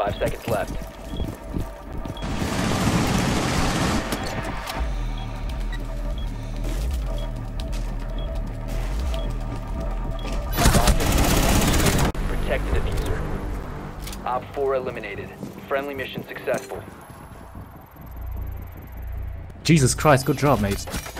5 seconds left. Protect the diffuser. Op 4 eliminated. Friendly mission successful. Jesus Christ, good job, mate.